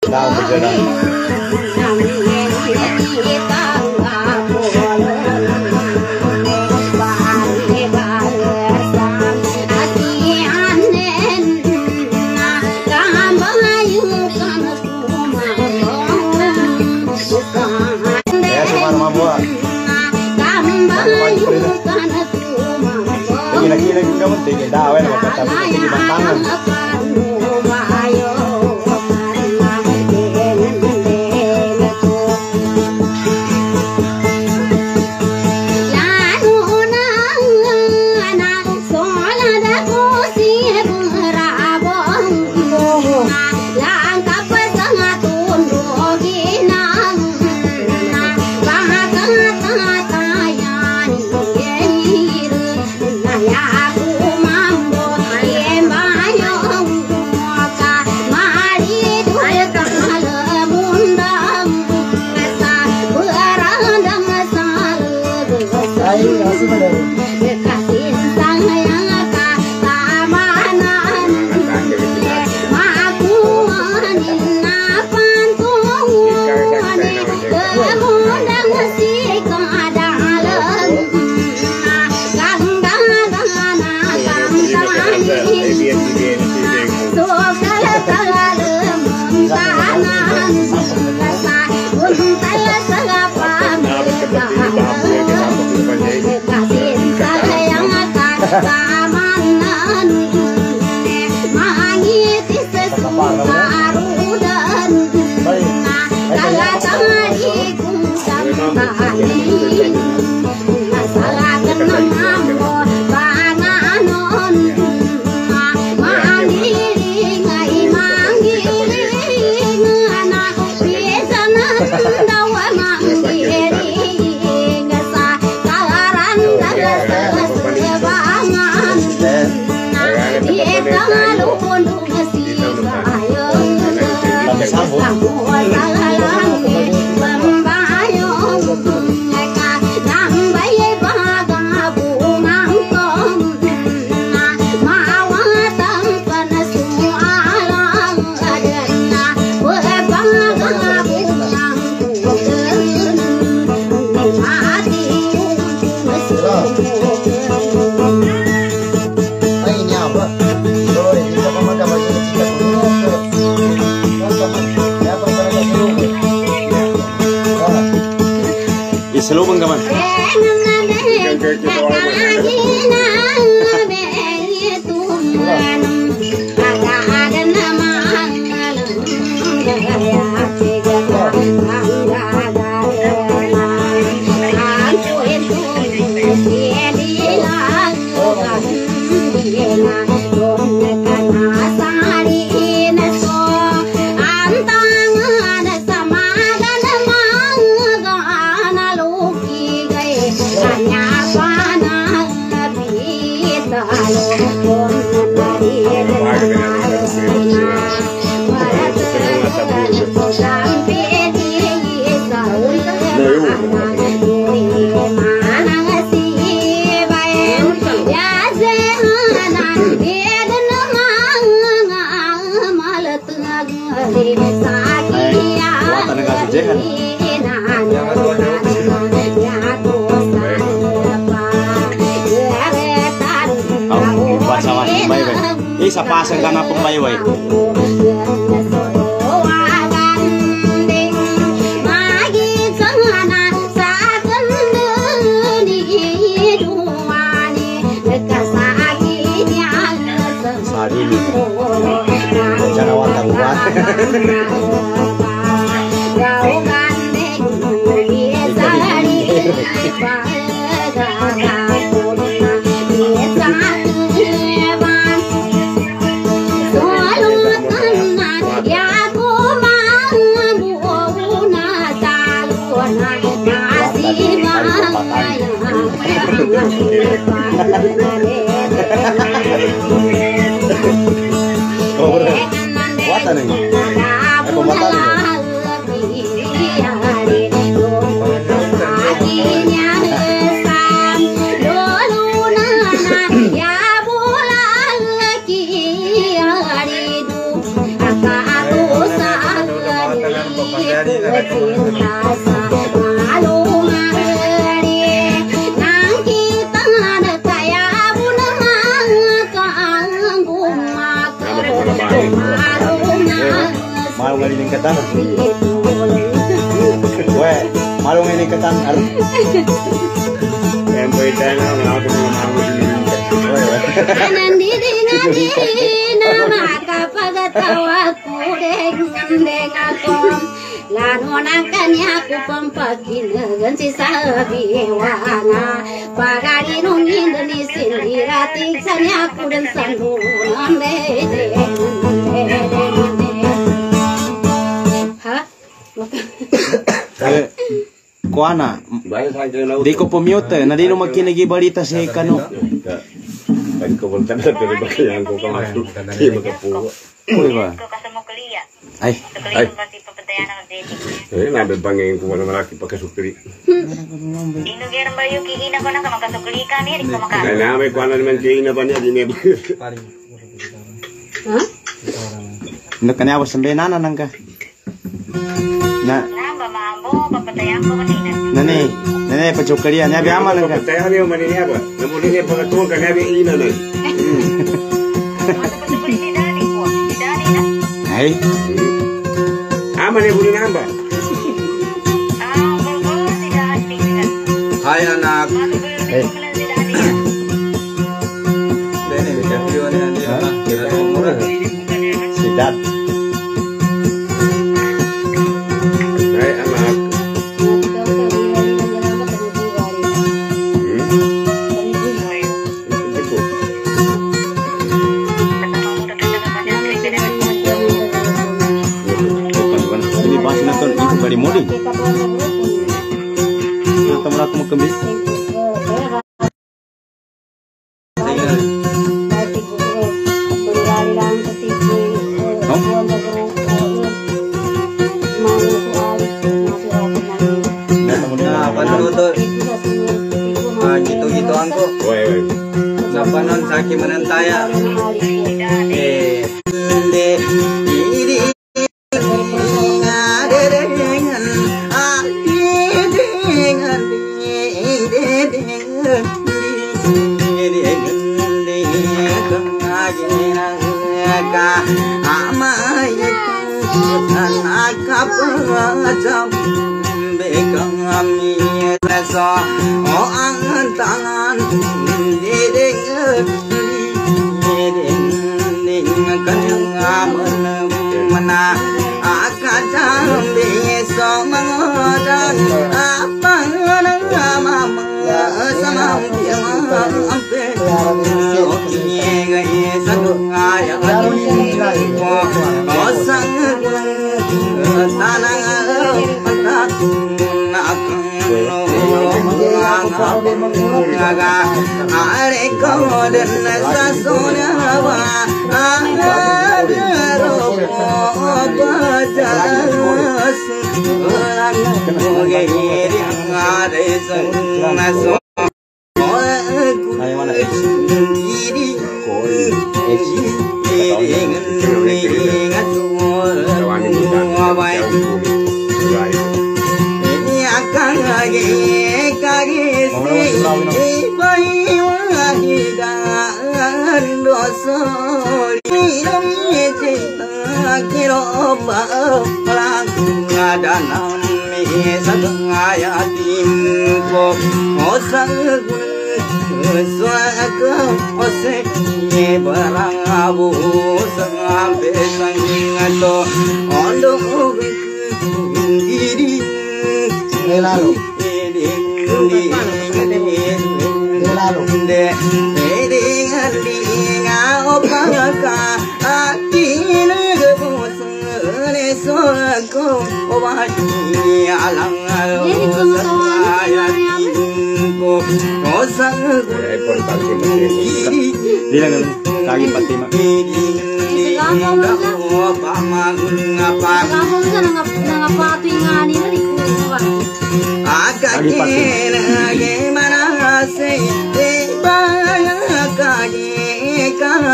Daw berjalan. Ya cuma rumah buah. Lagi-lagi kamu tinggi dawen kata tapi di tangan. Selubung kaman. Sa pasang ka na pong bayway. Sarili. Jangan watang-wat. Watan ini. Apa watan ini? Malu ngalining ketan. Weh, malu ngalining ketan. Yang beritanya aku mau nama kapagatawaku deng aku lanonangkannya aku pempakin gansi sabiwana pagari nungin deni sindiratik sanya aku dan sandunan Kuana, di ko pumute, na di no makinig balita sa kano. Pag ko punta na pero baka yan ko kamasok. Di magapuwa. Uy ba? Ay. Ay. Eh, nabibangin ko wala maraki pagkasukri. Inugiran ba yung kihina ko na ka magkasukli ka niya? Di ko makain. Ay, namin ko naman kihina ba niya? Di niya. Ha? Kanya was sampai nana nangka. Na. Namba mambo papatayan ko kanina. Nane pacukarian ya biama nangka. Papatayan niyo maniniya ba? Namunin niya pagkatuan ka niya ina na. Ano pasukli ni Dani po? Si Dani na? Ay. Ama niya bunin namba. Bulbul si Dani. Hai anak. Bulbul si Dani. Ini video ini dia. Kita umur. Sidat. Hai anak. Ini bahas nonton itu kali modi. Teman aku mau kembali. Gitu-gituan kok. Siapa non sakit menentaya?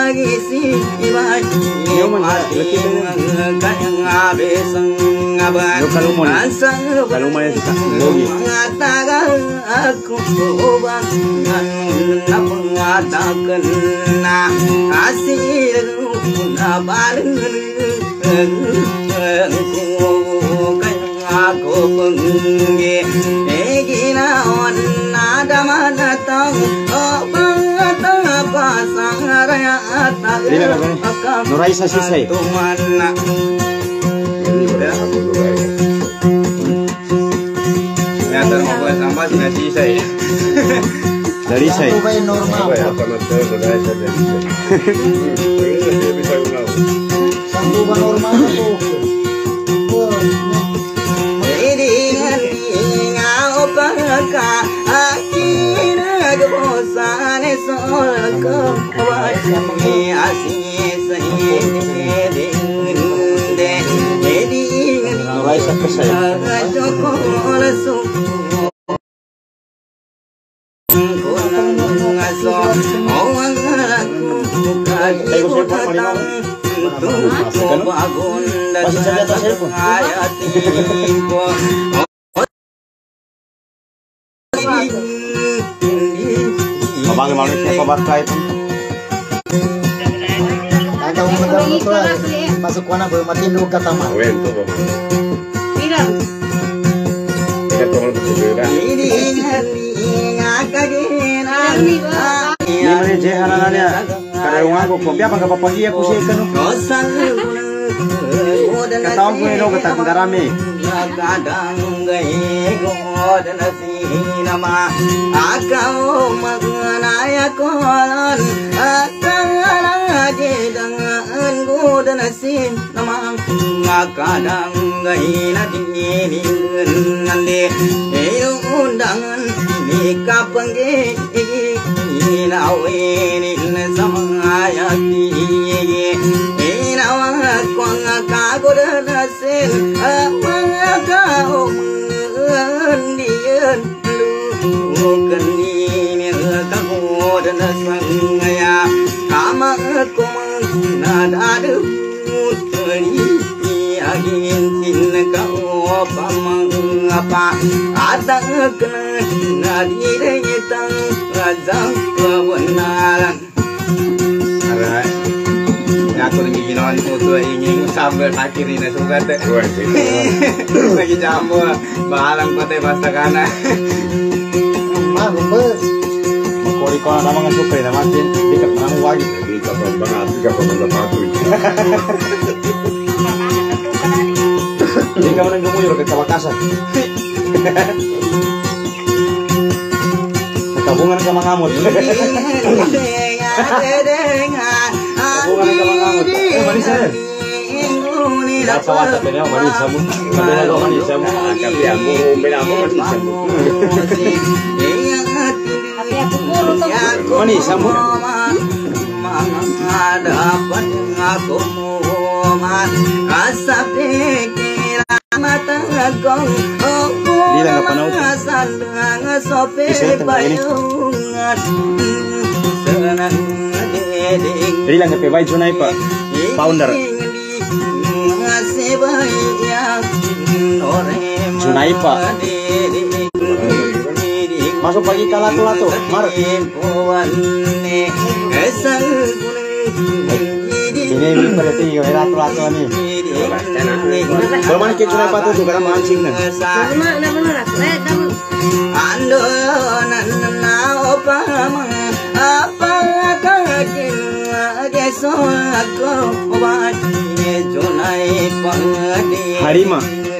aku penggi eginawan nada manatang apa pasang raya Nuraisa sisai. Ya termobuat sampah sudah sisai. Dari saya. Apa ya? Sama saya dari saya. Ini bisa ulang. Sambuban normal tuh. Abang mau nih apa bakal itu? Agak umum itu masuk mana boleh mati dulu kata mah. Wen tuh bang. Tidak. Kita tolong bersegera. Ini mana je hanananya? Kada rumah aku kopi apa apa pagi aku sih kan? Kata aku ini kata penggarami. Kadang gay god nama akau mengenai kolon akang aja dengan god nasin nama kadang gay nadini nande undangan nikah penggi inawin samayati inawa kong kagod nasin kau mendian lu kenini kau dan sangaya kama aku menadadu teri angin sin kau pamang apa ada kena diri tang razak kebenaran. Aku lagi ginawan foto ingin sambil akhir ini suka teh. Lagi campur balang kote pasta kana. Mah lumpur. Makori kau nama ngan suka nama tin di kapang wagi. Di kapal banget, di kapal batu. Di kamu nang gemuyur ke Kawakasan. Tabungan sama ngamut. Tabungan sama ngamut. Manis ya. Sawat tapi manis samu. Kadang ada manis samu. Tapi aku bela aku manis samu. Tapi aku puru tuh. Manis samu. Dapat aku muat asap dikira mata gong. Dia nggak pernah utuh. Jadi lang ke bayi Junai Pak, founder. Junai Pak. Masuk pagi ke lato-lato, Mar. Ini berarti lato-lato nih. Kalau mana ke Junai Pak tuh karena mancing nih. Ando nana opa apa kakin gesok obat Junai pangadi Harima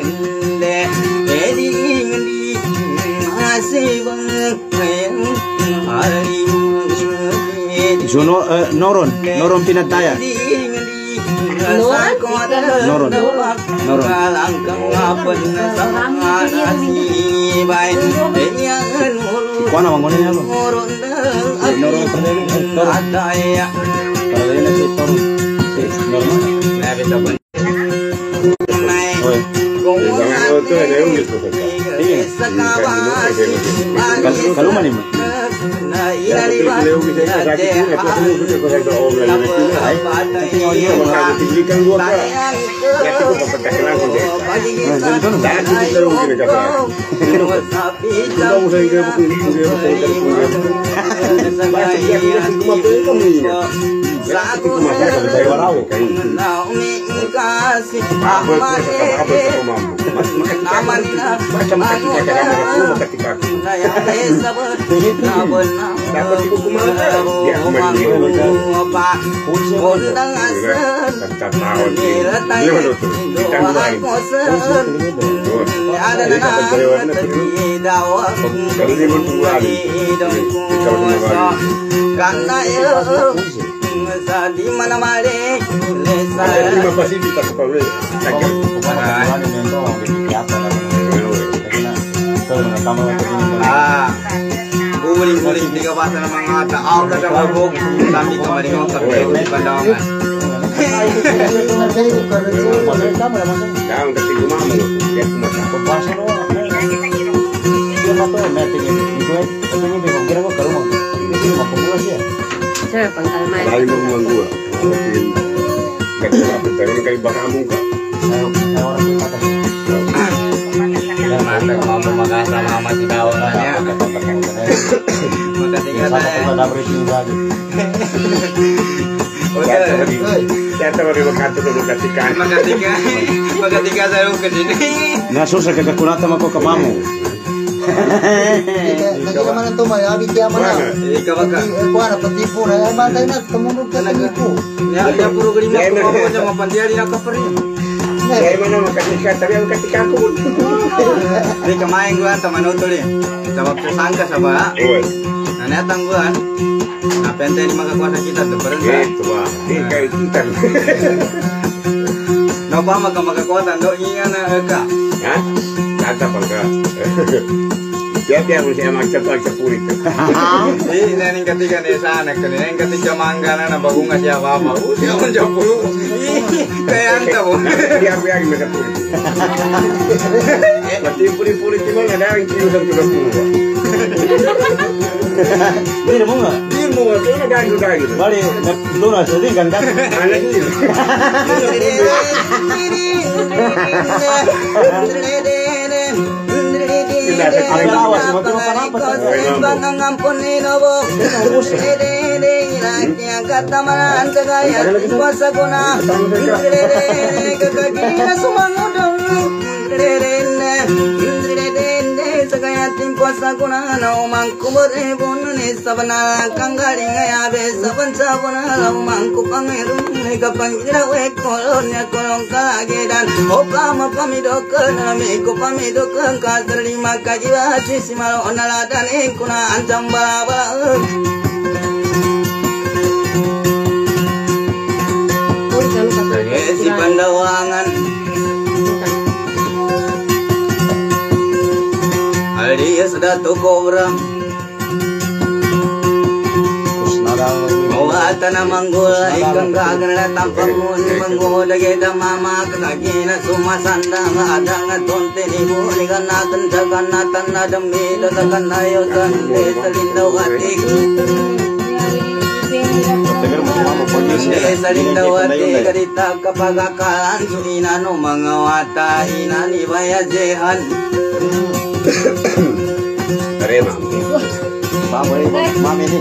edi masih Jono Noron Pinataya. Noron. Kuana bangunnya apa? Noron perdaya. Perdaya itu Noron. Normal. Nah bisa pun. Kalau mana nih? di mana male guling-guling tiga pasal mangata au kata mabuk kami kemarin ngokap di pandangan Magatiga saya ke sini. Nah, susah kakak kurata mako kamamu. Lagi mana tuh mah abi dia mana? Kuana petipu na bantai na temunuk ka petipu. Ya puro gerima ko mo sa mapandiali na kapari. Saya mana makatika tapi ang katika ko. Di kamain gua teman utuli. Sabab sangka sabah. Nah, tangguhan. Apa ente ini maka kuasa kita tuh berendah. Itu mah, ini kayak kita. Napa maka kuasa do ingat eka. Hah? Kata bangga. Dia mesti macam purit. Ini yang ketiga nih sana, yang ketiga manggana na bagung aja apa. Siapa jauh? Kayak anta bu. Dia yang macam purit. Mati purit itu mana ada yang kiri dan juga puluh. Ini mau nggak? Ini mau nggak? Ini ganggu. Balik, lu nggak sedih kan? Anak ini. Kuasa guna nau mangku berebun ni sabana kanggaring ya be saban sabana lau mangku pangerun ni kapangira we kolonnya kolong kalagedan opa ma pamidokan nami ko pamidokan ka terima kajiwa simal onaladan ikuna ancam bala si pandawangan dia sudah toko orang Mawatana manggula ikan gagana tampang muni manggoda geda mama kagina sumasanda ada ngatonte ni buli kanatan jaganatan nadami datakan ayo kan desalinda watik desalinda watik garita kapagakalan sunina no mangawata inani bayajehan Terima. Mami ini.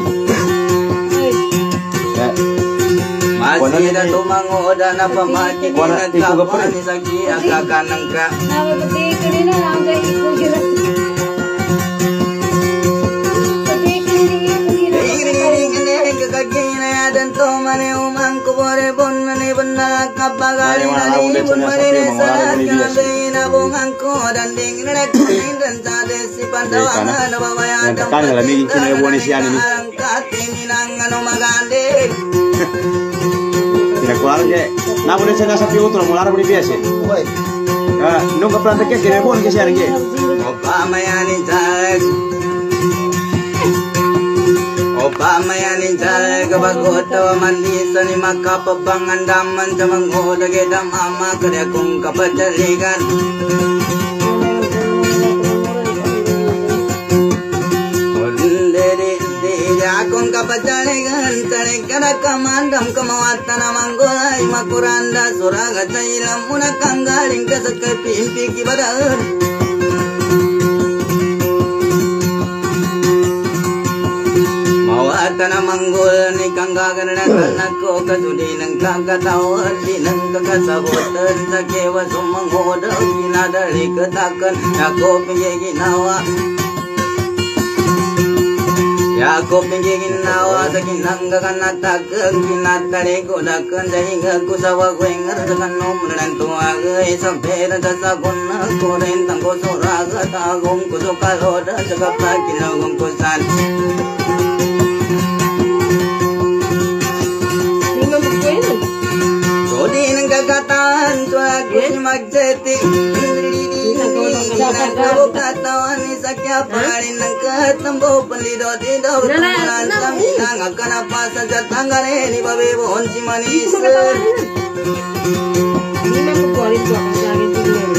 Masih ada tumangoda na pamati na kapan sagi akakanang ka. Nama peti kedina langga iku kira. Peti kedina kagina dan to mane umang ko bore bon mane benda kapagali na ni bun mane salat kana deina bungang ko dan ding na kunin dan tade si pandawangan na babaya dan kan lamig kini buwan siya ni katinang ano magande Tinakuan ke na boleh saya sapi utro mular beri biasa Oi. Nunggu plantek ke kini buwan ke siya ni opa mayani jarak Opa mayani jarak kabagota mandi sani makapapangandaman sa manggoda gedam ama kada kung kapataligan Ondere kapacalegan tarekana kamandam kamawatana manggolai makuranda suraga cailam munakanggaling kasakay pimpi kibadaan mawatana manggol ni kanggagan nako kasudi ng kakatawan di ng kakasabutan sa kewa sumanghoda kinadali katakan ako pinggiginawa Yako pinggiginawa sa kinanggagan natakan kinatali ko dakan dahinga ko sa wagwengar sa kanom ng tuwagay sa pera sa sabon na kurentang ko suraga tagong ko sa kaloda sa kapag kinagong ko san Sodi ng kagataan tuwagin magjeti Kabukatawan ni sakya parin ng katambo Panlido-tido Tulan sa minang Agkanapasan sa tanggare Ni babibon si Manisa Hindi man pagkulit ko ako sa akin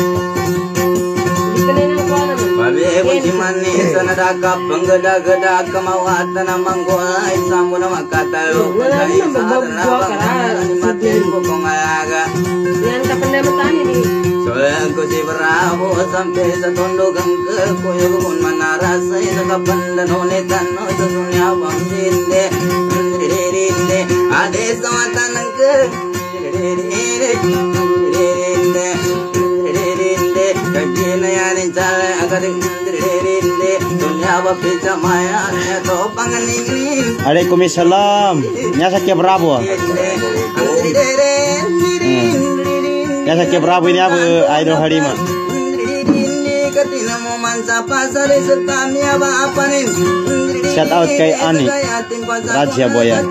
babibon si Manisa Nadakap ang gada-gada Kamawatan na manggulay Samo na magkatalo Patay sa atarabang Ni matin ko kong alaga Yan kapandamatan ini Solang ko si Bravo sampai sa tondogang ke kuya kung manarasay sa kapandanonetan no sa sunyabang dinde dinde ade sa matanang ke dinde dinde kagina yanin chale agading dinde sunyaba picha maya to panganingin Waalaikumsalam. Nya sakya Bravo. Ya sakya Bravo ini apa idol Halima. Shout out kay Ani Raja Boyan.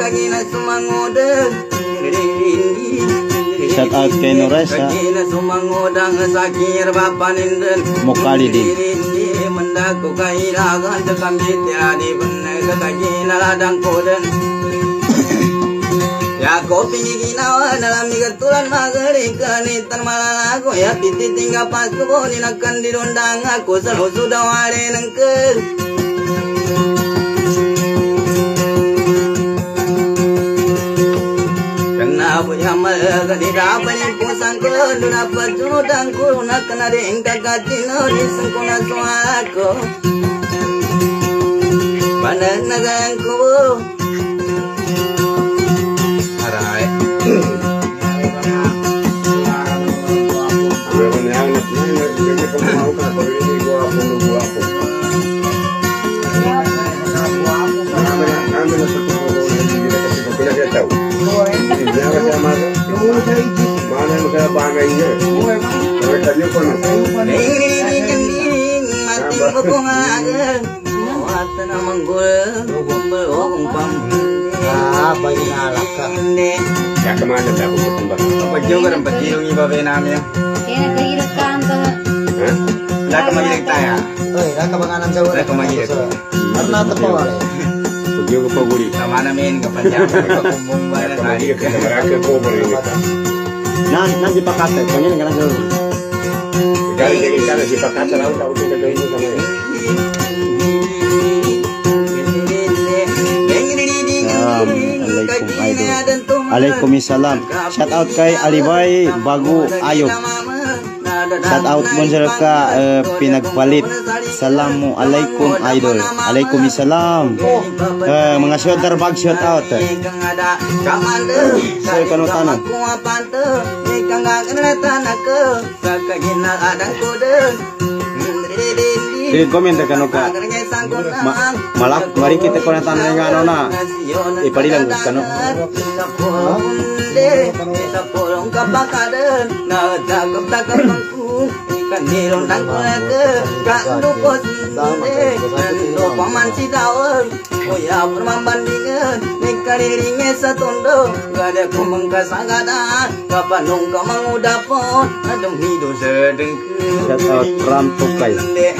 Shout out kay Nuresa Mukalidin. Mendaku kairagan tekambit di benar kagina ladang koden. Ya kopi ginawa dalam migatulan magaling kanitan malalago ya piti tinggal pas kebun inakan dirundang aku selalu sudah wale nengke kenapa ya mereka tidak penyempung sangka dapat junudang kuruna kena diingkat katino di sengkuna suaraku pandang nagangku Ya kemana dah aku bertembak? Apa juga orang pecilung iba benamnya? Kaya nagkahirap ka ang Lah kemagilig tayo. Oy, nakabanganan sa wala. Lah kemagilig. At natapawala. Pergi ke Paguri. Sama namin kapanjang kumbumba na Lagi tayo. ke Meraka ko beri kita. Nanti pakate, pokoknya nggak ada. Jadi kalau si Pakata lalu tahu kita itu sama ya. Waalaikumsalam. Shout out kay Alibay Bagu Ayub. Shout out Monjerka pinagpalit. Assalamualaikum idol. Waalaikumsalam. Mga shoulder bag shout out. Saya kanu tanah. Di komen te kanu ka. Malak mari kita kono tanah nga ano na. Ipalilang kanu. Sapulong kapakadan na takap takap mangku ikan nilong tangkol ke kandu pos kandu paman si daun oya permambandingan nekariringe satondo gada kumeng kasagada kapanung kamang udapon adem hidup sedengkeun Ramtukai.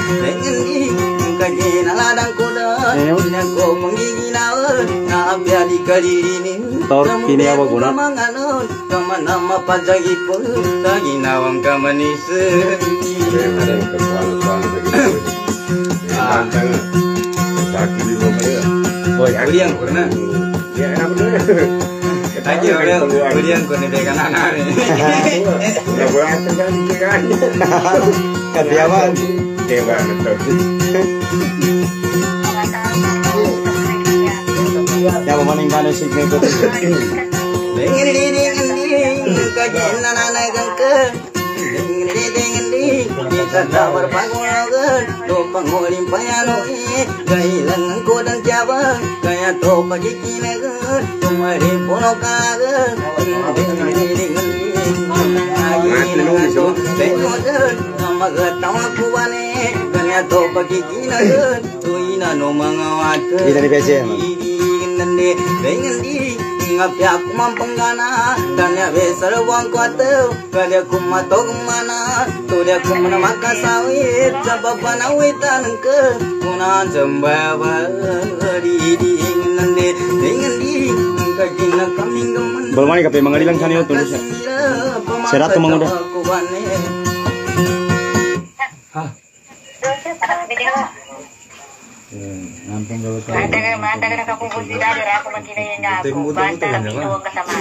kagina ladang kuda nyako menggiginaun na abya di kalirini Tor kini apa guna? manganon nama pajagi pun lagi nawang kamanis Ada yang kekuatan begitu. Antara sakit di rumah ya. Kuliang pernah. Ya enak bener. Aja udah kuliang kone bekan anak nih. Ya boleh terjadi kan. Kan dia mah Dewa betul. ya memaningkan si itu. Dengan ding kajian anak gangke. Dengan ding kita dah berpanggul do panggulin payano gailang ko dan jaba kaya to pagi kinaga tumari pono kaga ding kaya to pagi kinaga tuina no mangawat Ini PC dengan di ngapya kumampangana dan ya besar wang kuatau kada kumato kumana tu dia kumana makasawit sababa nawitan ke kuna jambaba di nande dengan di kajina kaming gaman Balmani kape mangadilang sanyo tulis. Serat to manguda. Nampung gawa ka. Mata ka kapupos di dali ako magkinaya nga ako. Basta lang ito kasama.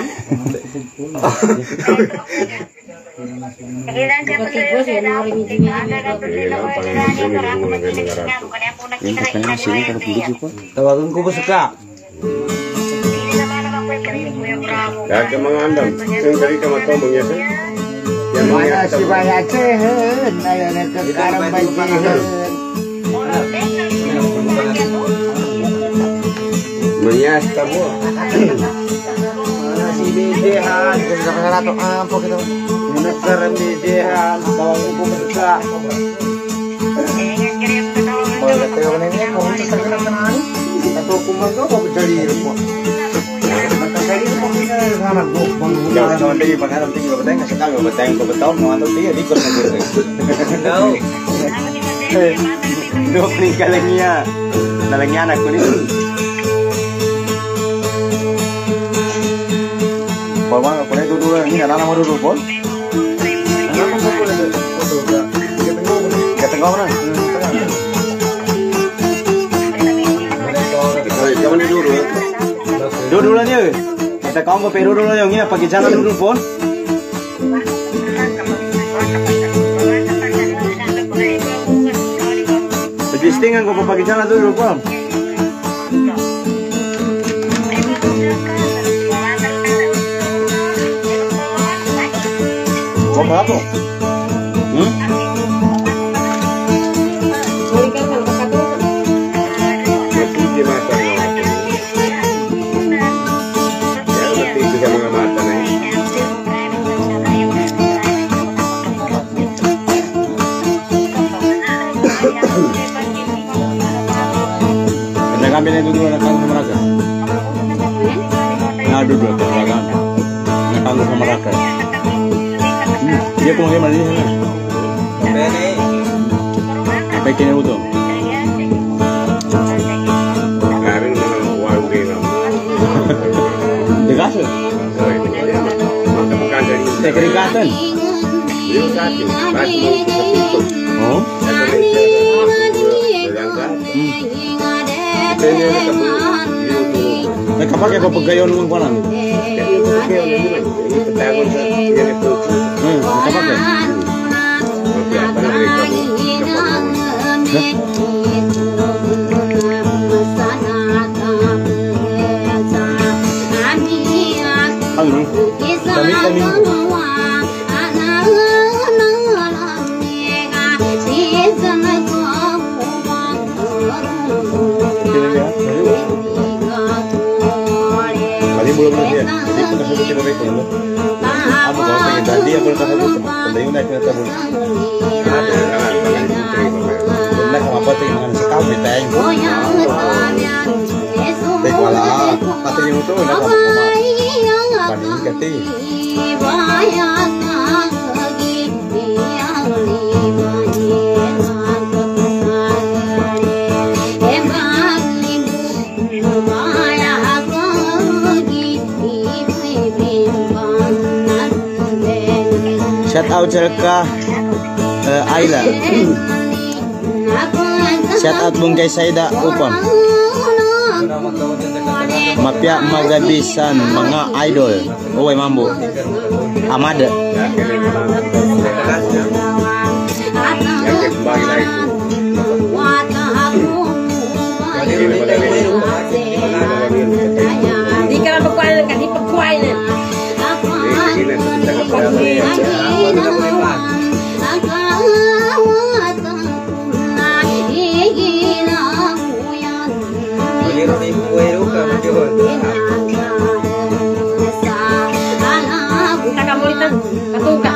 Sige lang siya pa sa'yo sa'yo na ako. Mata ka to sila ko yung dali para ako magkinaya nga ako. Kaya po nakita ka ina Tawagan ko ba sa ka? Hindi naman naman po yung Kuya Bravo. Lahat ng mga andam, yung dari ka matomong yan. Yan mga Mana si Bayatehen, ayan ito karang Bayatehen. Menyasta mo. Mana si Bidehan, kung nakasarato ampo kita. Nakaram Bidehan, tawagan ko ba sa ka? Wala tayo ka na niya, kung sa kanaan. Ato kumaga, pagdaliro po. Pagdaliro po, kinaranahan ko. Jangan naman tayo pagharap tingin ba tayo, kasi kami ba tayo ko ba taon, mga taon tayo, di ko na gulay. No. Dok ni kalangnya. Kalangnya anak ko nito. Bawa ko na dulu ni anak nama dulu pun. Anak ko ko na dulu. Ketengok na. Jangan ni dulu. Dulu lah dia. Kita kau mau peru dulu yang ni pakai jalan dulu pun. Listingan ko pakai jalan dulu pun. Kau berapa? Kami itu dulu nak tanggung mereka. Nah dulu nak tanggung sama mereka. Dia kemana mana ni sana? bene Baik ni betul. Karin mga warung kayo. Dekat tu. Maka dari Dekat. yung dati, bago mo sa pinto. Oh. May kapag ako pagkayon ng kuwanan. Kapag belum dia. Jadi kita sebut kita baik dulu. Apa kalau pengen tadi apa kita sebut penting naik kita sebut. Ada nak apa tu yang sekau beteng. Baik wala. Pati yang itu nak apa koma. Pani kati. Shout out ke Ayla. Shout out Bung Kay Saida Upon. Mapia magabisan mga idol. Uwe mambo. Amada. Kembali lagi. Di ka na pagkuhan ka, di pagkuhan na. Kita kamu itu katuka.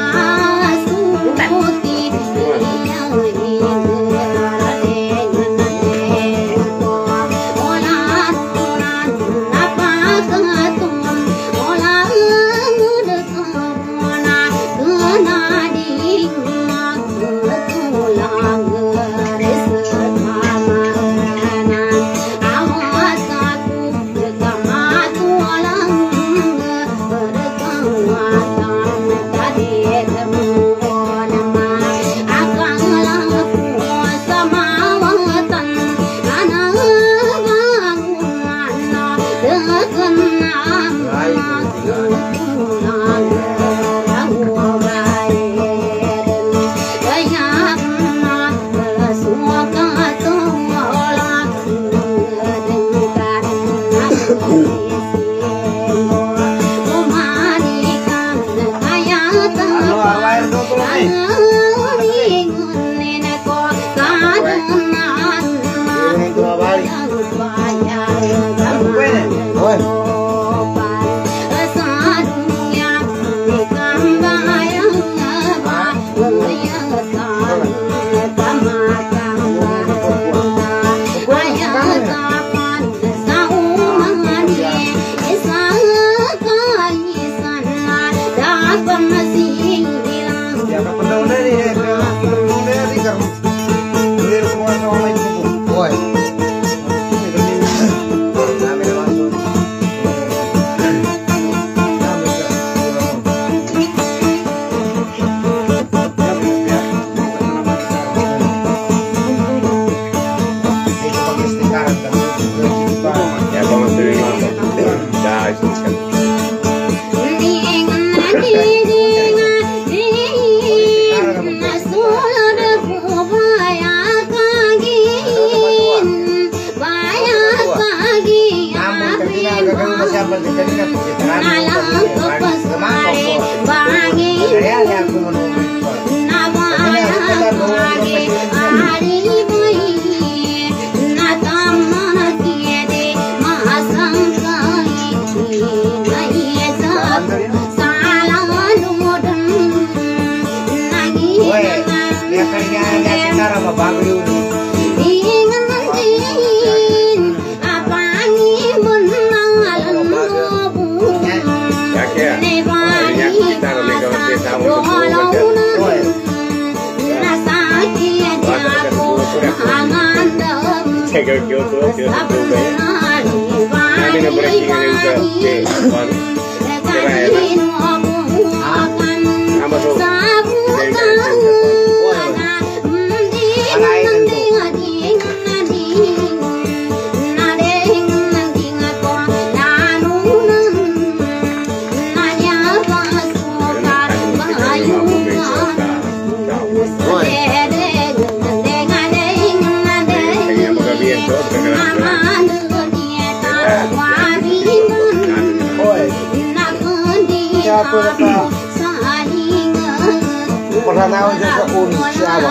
Pernah tahu juga siapa?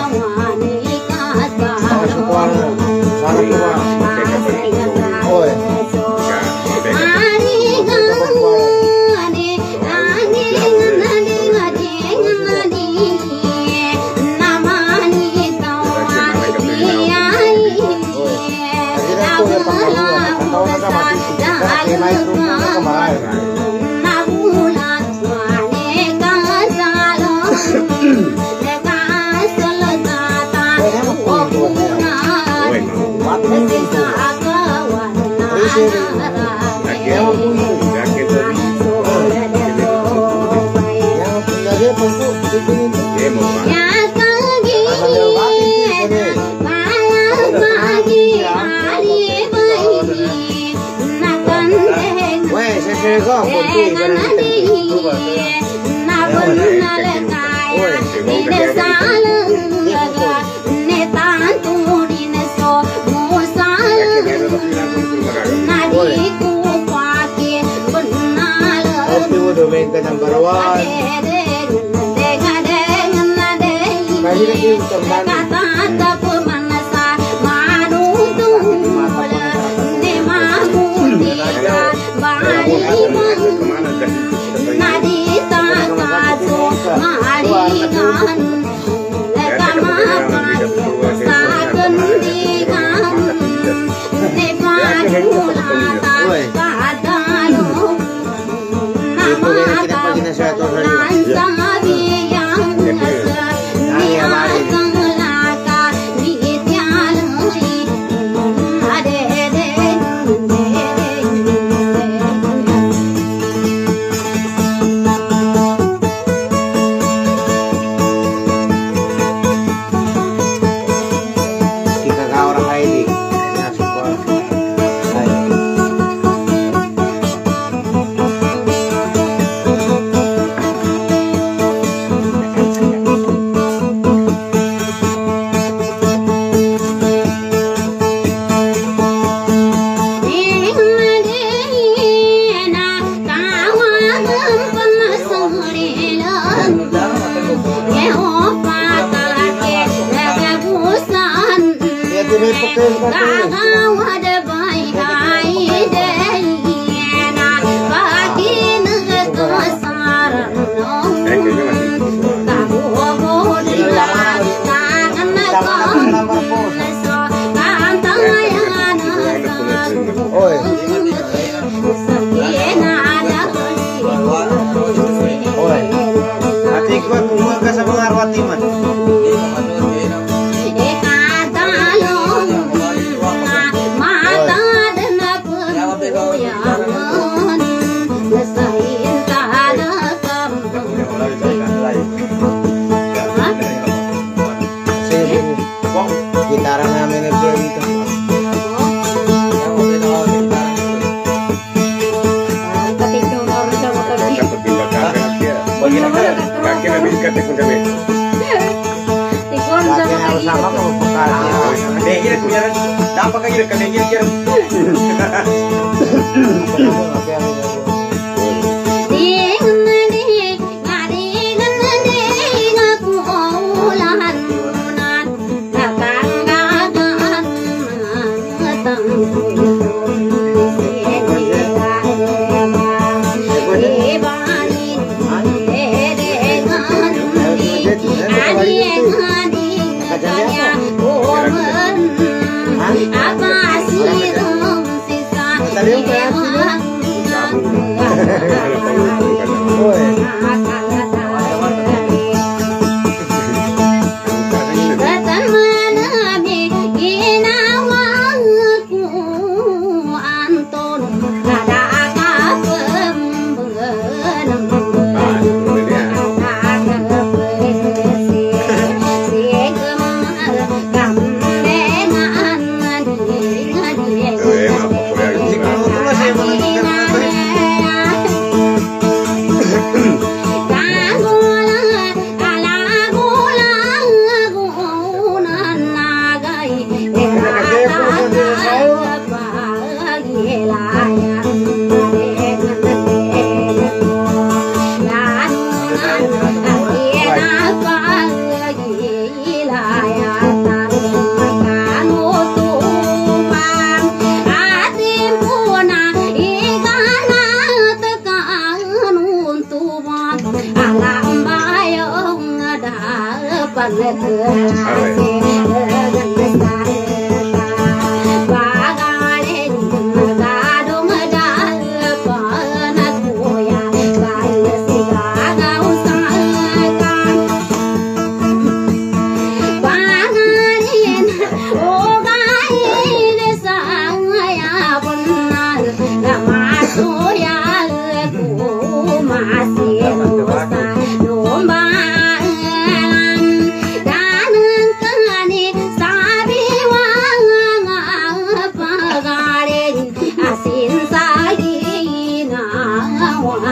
Asin sagina wana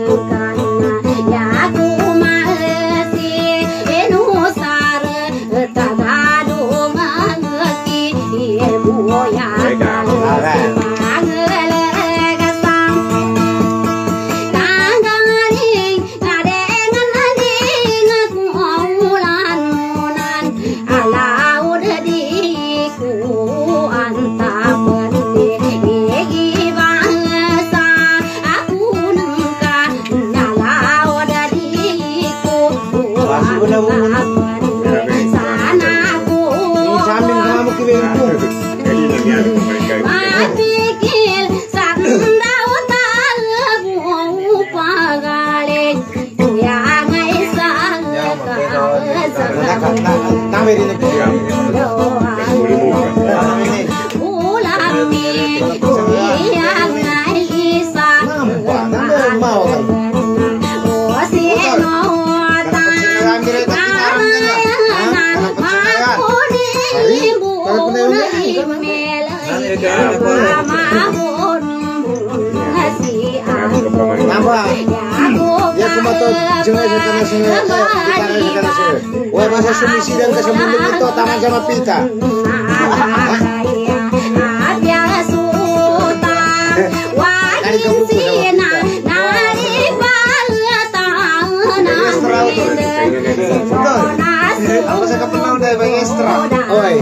Masa sumisi dan kesembunyian itu taman sama pita. Apa saya kepenau dari Bang Estra? Oi,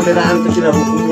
kendaraan itu sudah hukum.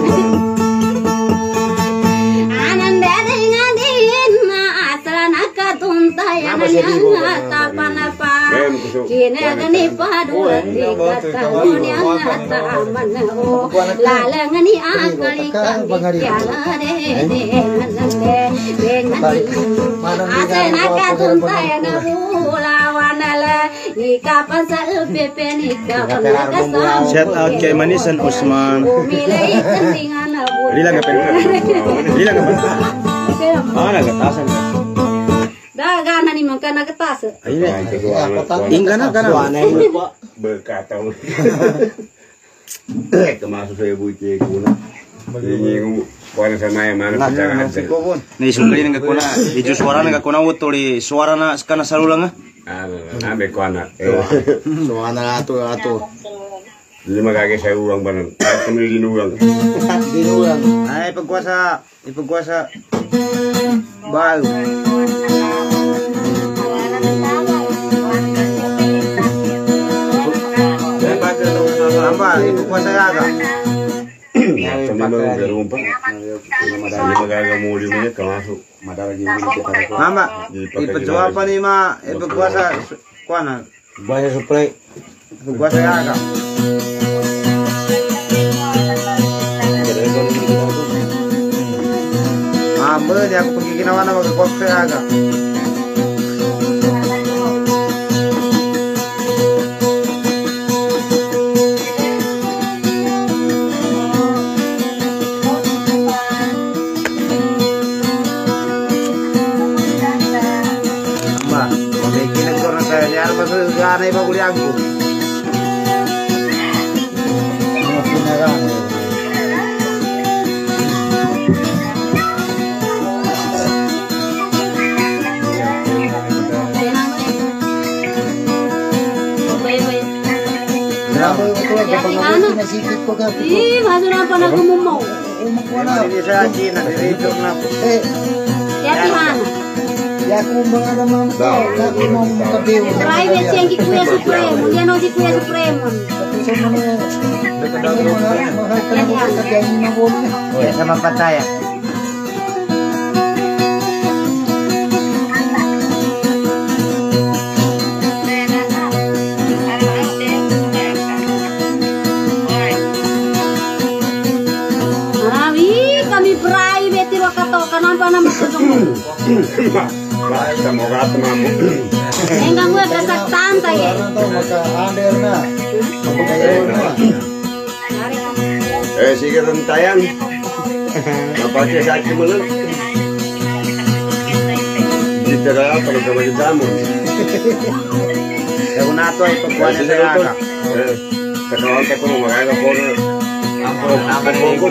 Shout out kay Manisan Usman. Bilang apa? Bilang apa? Ah, nagatasan. Gana ni man kana ketas. Ingkana kana. Berkata. Termasuk saya buci kuna. Ini kuana sama yang mana bicara aja. Ni sungkali nang kuna, ijo suara nang kuna utori suara na kana salulang. Abe kuana. Suara atu. Lima kaki saya ulang banan. Kami di ulang. Ay ipagkuasa baru. Apa ipagkuasa yaga? Kami berumpa. Lima kaki mau di mana kemasuk. Mama, ipagkuasa apa nih ma? Ipagkuasa kuana. Banyak supply. Ipagkuasa yaga. Ambil dia aku pergi kinawana magkakok sa aga. Ma, bikin ko na tayo. Yar masuk ganay ba kuli aku? Ih, masuk apa nak ngomong? Ini saya Cina, dari itu kenapa? Ya di mana? Ya kumbang ada mam. Aku mau kabel. Try bet yang kuya supremo, dia no di kuya supremo. Ya sama pataya. Kenapa nama ketemu? Bahasa mau kata mamu. Enggak gue kesak santai ya. Maka anderna. Sige rentayan. Napaknya sakit mana? Kita kaya kalau sama jamun. Ya guna to ay pagkuasa sa aga. Kakawan ka po makaya po na. Ampun mongkol.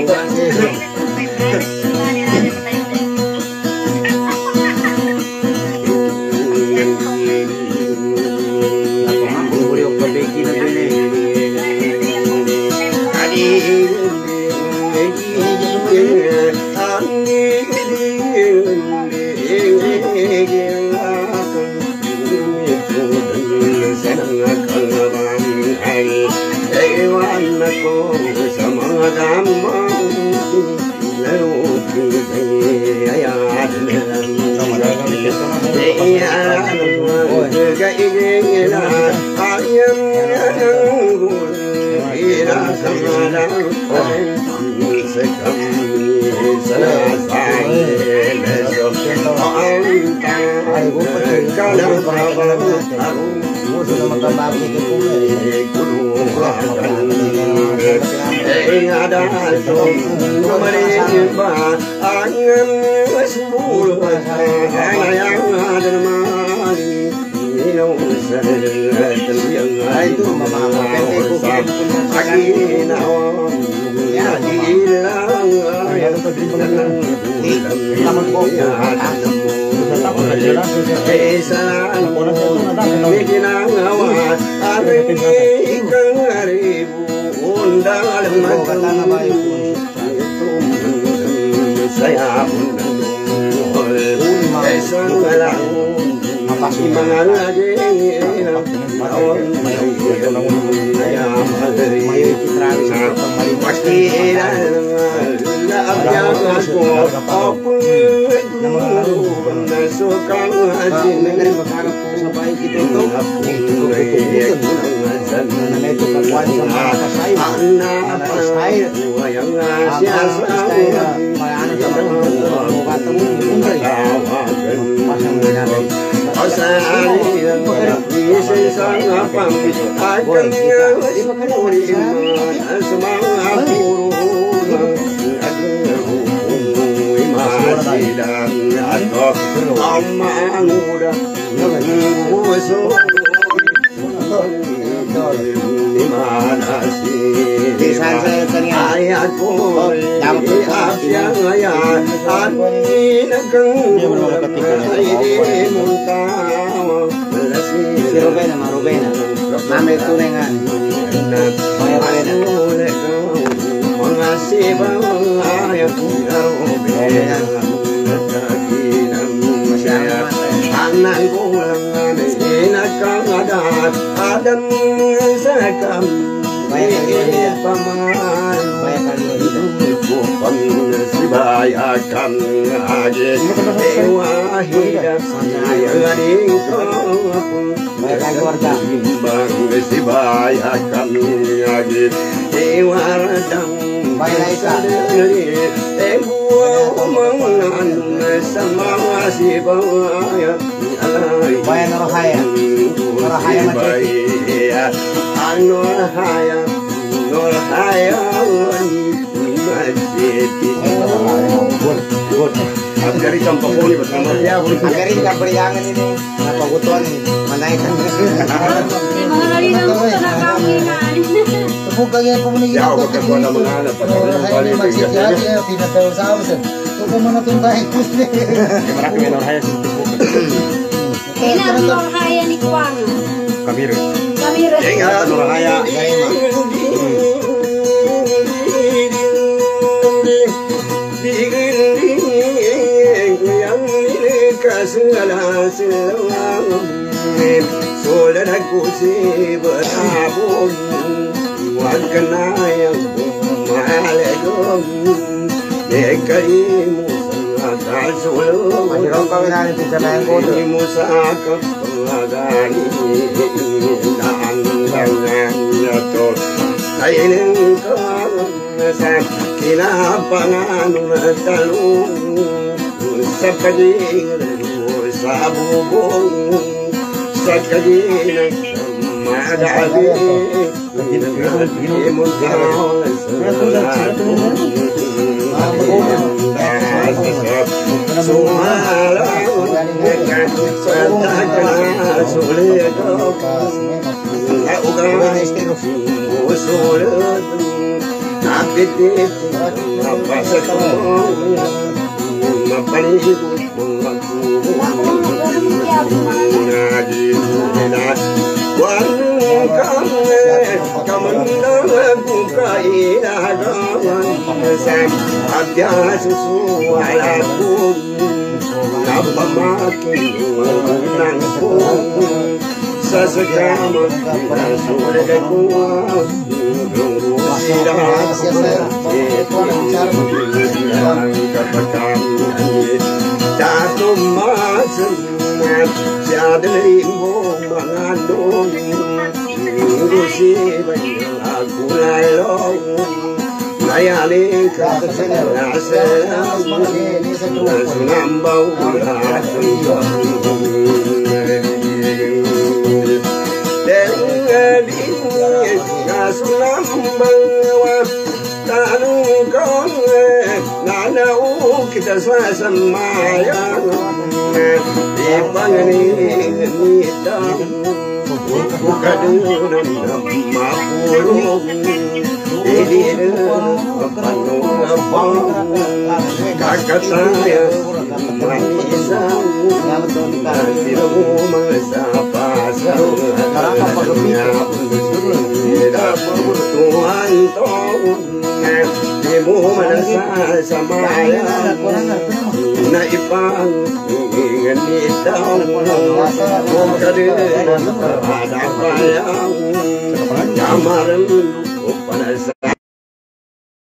Kamaran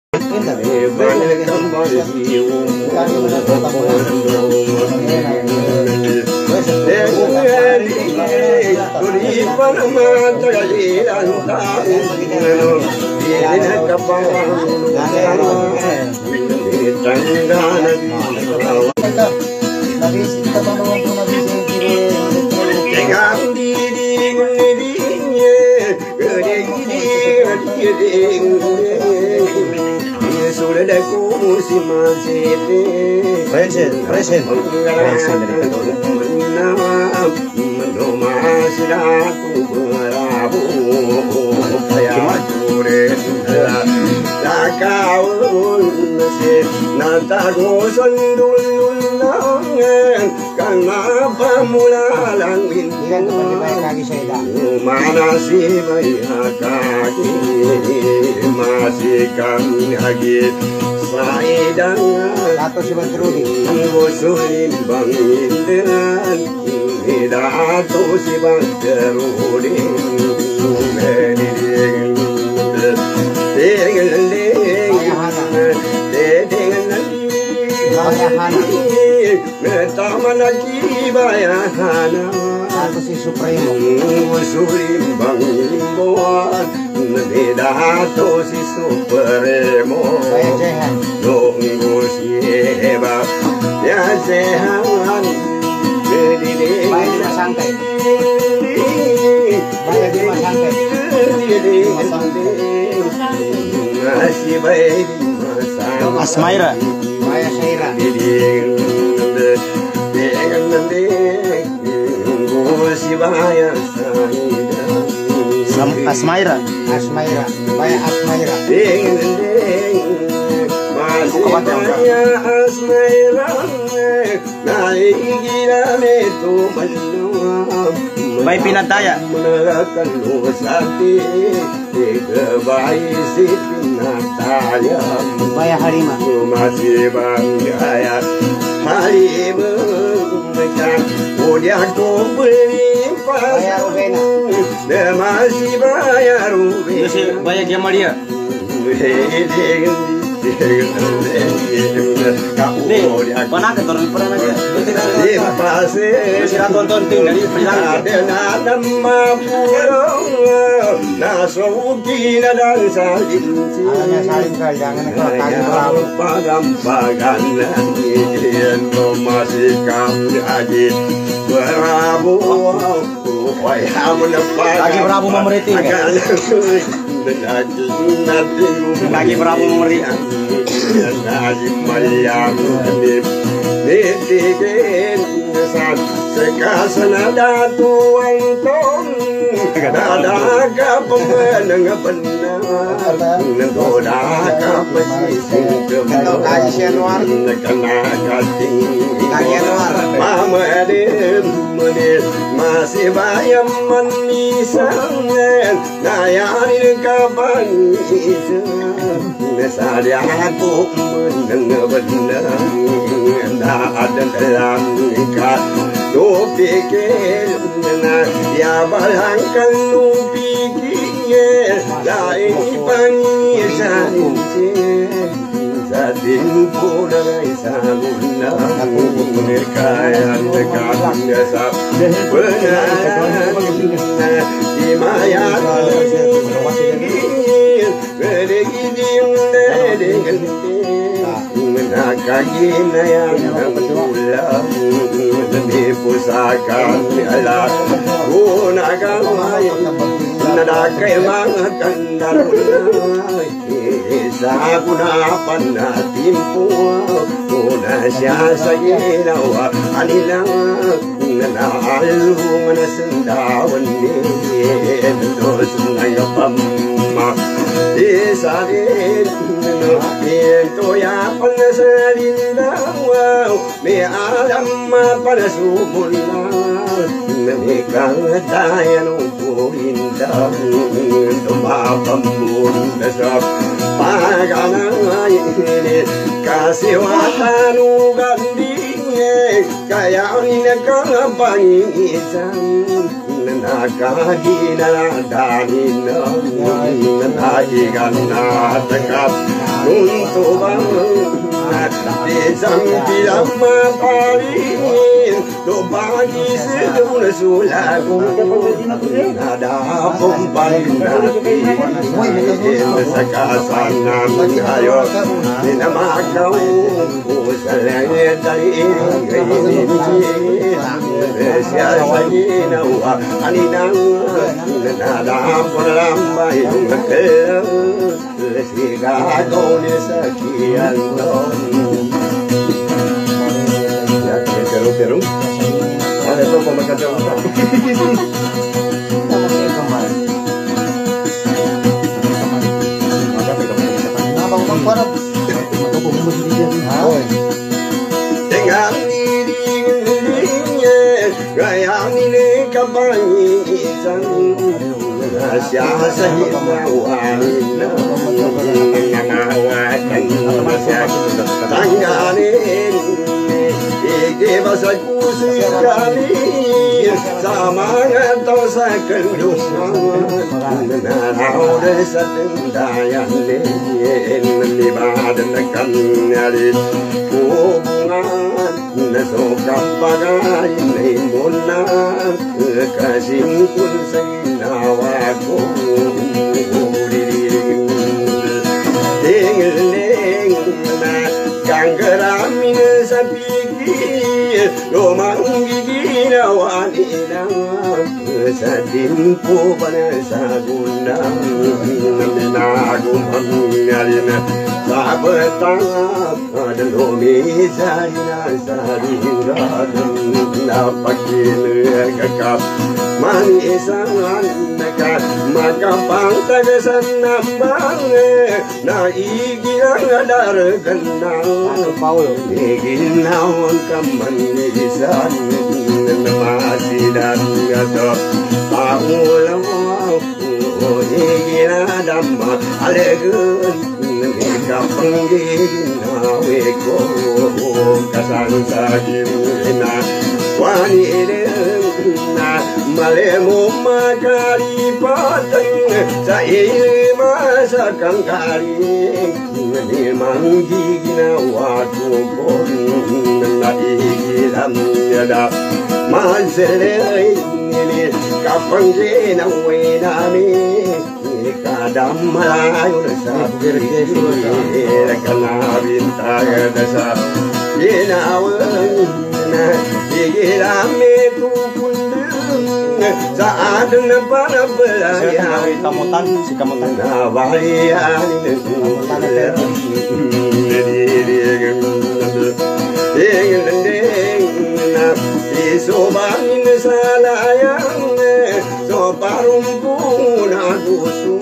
Asmaira. Asmaira. Asmaira. Baya Asmaira. Bay Pinataya. Baya Harima. Baya Rubena. Baya Gemalia. Mana keturun pernah aja. Siapa tonton tim dari lagi Prabu memerintah. Lagi Prabu memerintah. masih bayam manisan nayarin kapan Nesari aku mendengar benar ada dalam nikah lu pikir ya balangkan lu pikir lain pangisan satin pulai sabuna merekayan dekat desa benar dimayat kagina yang pulang di pusaka alat gunakan nadakai makan darunai isa gunapan natin po una siya sa ginawa anilang nanaalung na sendawan ni dos ngayon isa rin ito yapan sa lindaw may alam para sumulang namikang tayan upurindang tumapamunda sa paganayin kasi watanugan din kaya nagkapangingitang nakahina danin naigan na takap Nuntu banget Dizampilang maparingin Lubagi sedun sulagu Nada pumpalindakin Sakasanan kayo Minamakaw Usalangit daling kainin Siya sa ginawa Aninang Nada punalambay Nagkalang Sigagaw ni sakian Pero ada tu pemakan jauh. Dengan dirinya gaya ini kebangisan Asia sahina wahina Nanawakan Tanganin Ike bahasa kusikali Sama ngatau sakendungan Nanau desa tendayan Menibadakan nyalit hubungan Nasokap bagay naimunan Kasimpun sinawaku Tingling na Kanggaramin sa pikir Romang giginawanina Sa timpo pa na sa gundang Minagumang ngalina Sa betang Dalumizay na sa ringan Napagkinagakap Manisangan ka Magkapang tagasan naman Naigilang adargan na Iginawan ka manisan Namasidan nga to Paulawaw Iginadama Alegun Ikapang ginawi ko Kasan sa gina Wanilin na malemo makalipatan Sa ilima sa kangkaling Limang ginawa ko Naigilam niya na Mansilay kapang ginawi namin Kadang malayo na sa pirir Kanabintag na sa ginawan Igilami tukundang Sa ating napanabalayang Si Kamutan Nabayan Isobangin sa layang So parumpung na gusto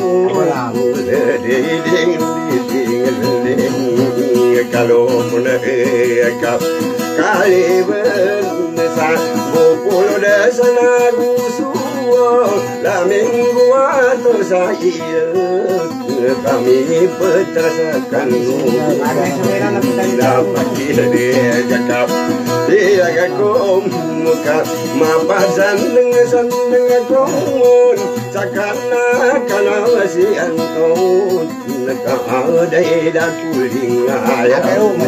Kalopon na ekap Kaliban sa bupulo na sa nagusto Laming buwato sa iya Kami petrasakan Dapat dihadirkan Tiaga kom muka mapasan dengan komun Sakana kana wasian ton Nakaadai dan kuling ayah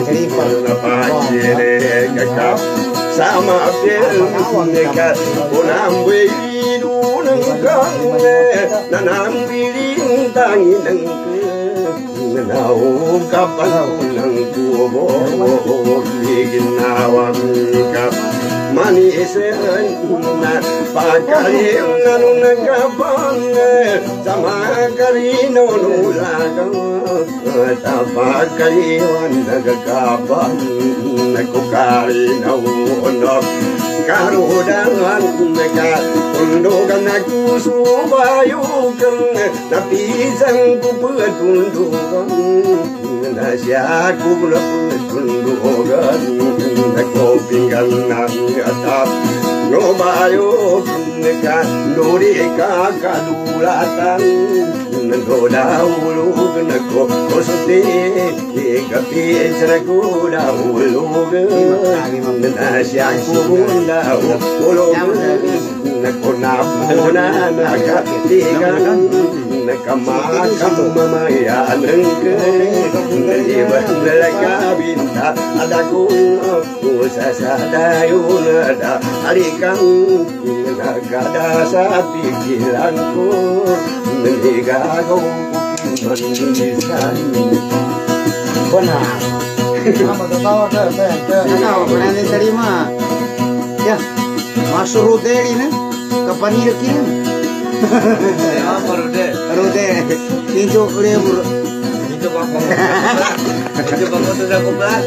Napakire kakap Sama pil nekat Unang widu nengkang Nanang biling tangi nengkang Nanau kapan unang tubo Liginawan kap Manisen na pakalim na nung nagkapan Sama karino nulagang Tapagkaliwan nagkapan Nagkukarinaw unok Karudangan Undugan nagkusubayukan Napisang kupatundugan Nasyaku na patundugan Nagkopinggan ng atap Nubayukan Nuri kakadulatan Nagkodahulog Nagkosuti Kapis nagkodahulog Nasyaku na ulog Nagkonapunan Nakatigan Nekamakam mamaya nengke Nelibat lelaka binta Ada kuno sasadayun ada Alikang nagada sa pikiranku Neligagaw manisan Benar. Apa tahu tahu pernah terima. Ya. Masuk rute ini ke panir kini. Apa rute? Rute. Tinjuk lebur. Itu bangkong. Itu bangkong tu dah kumpul.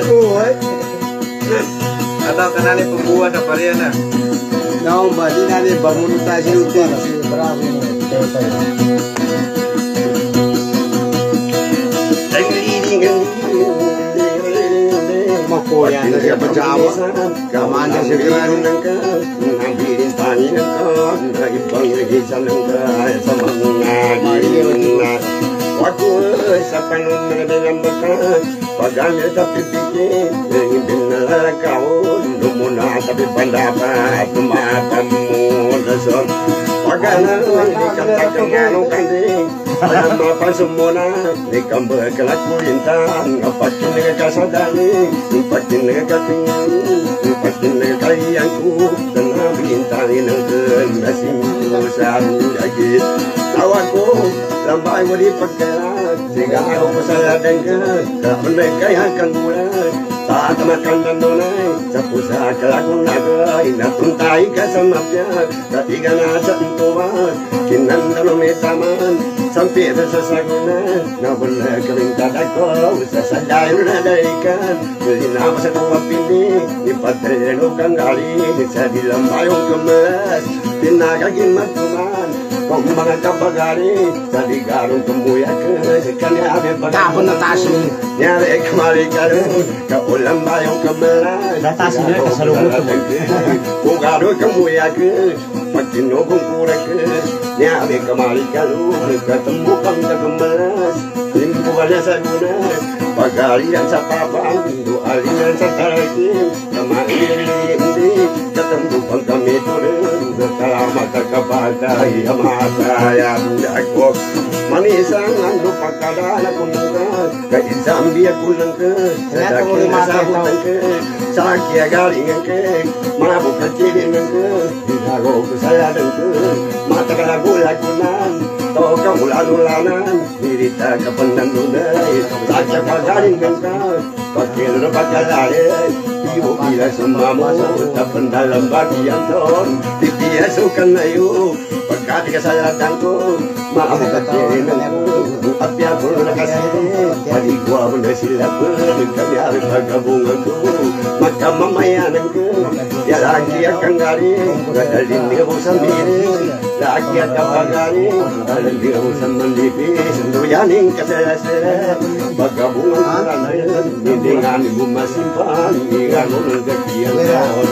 Atau kenali pembuat apa dia na? Naum badi nani bangun tadi rute. Berapa ini? Mako yang saya berjawab, kamanda segera ngambilin tani nengkau, lagi panggil kisah nengkau, sama mengajiin. Waktu sampai dalam bekas, pagangnya tapi pikir, ingin benar kau, lumuna tapi pendapat matamu dasar. Pagangnya dikatakan malu kanding. Alam apa semua ni kamber kelaku intan ngapakin dengan kasadani ngapakin dengan kating ngapakin dengan kalianku tengah bintang dengan nasim besar lagi tawaku lambai wali pakaian sehingga aku pesala dengan tak mereka yang akan mulai tak makan dan donai sapusa kelaku nagai nak tuntai kasamapnya ketiga nasa entuan kinan dalam taman sampai bersasaguna nak boleh keringkat aku sesadai menadaikan beli nama sebuah pini di patreno kanggali di lambayong kemas tinaga gimatuman kembang kapagari tadi garung kemuya ke sekali habis Tak pernah tasni. nyari kembali garung ke lambayong kemas Tasni ke seluruh tu garung kemuya ke makin nobong kurek nyari kembali garung ketemu kang kemas limbu ada saguna pagalian sa papang doa alian sa tarakin kemarin ini ketemu kang kami turun selamat kepada yang saya aku manisan anu pakadana kumungka kai zambia kulangke sadaki sabutan ke sakia galingan ke mabuk kecilin ke didago ke saya dan ke mata lagu-lagunan toka ulan-ulanan dirita kependan dunai sakia pagalingan ke pakil pakalare ibu bila semamu tak pendalam bagian ton dibiasukan ayu pagkati ka sa ladangku maaf kecilin aku api aku nakasih paligwa mo na sila kanyari pagkabungan ko maka mamayanan ko ya lagi akan galing gadalin niya mo sa mirin lagi at kapagaling alam niya mo sa manlipis duyaning kasala-sala pagkabungan ko na yan hindi nga ni bumasimpan hindi nga mo nagkakiyang taon